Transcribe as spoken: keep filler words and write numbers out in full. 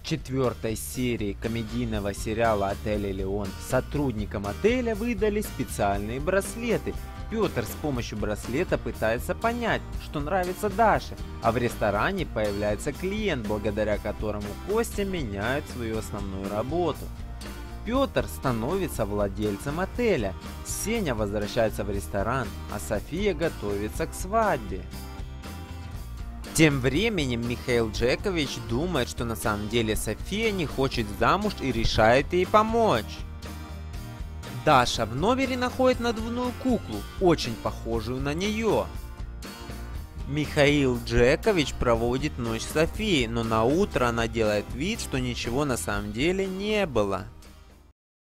четвертой серии комедийного сериала «Отель Элеон» сотрудникам отеля выдали специальные браслеты. Петр с помощью браслета пытается понять, что нравится Даше, а в ресторане появляется клиент, благодаря которому Костя меняет свою основную работу. Петр становится владельцем отеля, Сеня возвращается в ресторан, а София готовится к свадьбе. Тем временем Михаил Джекович думает, что на самом деле София не хочет замуж и решает ей помочь. Даша в номере находит надувную куклу, очень похожую на нее. Михаил Джекович проводит ночь с Софией, но на утро она делает вид, что ничего на самом деле не было.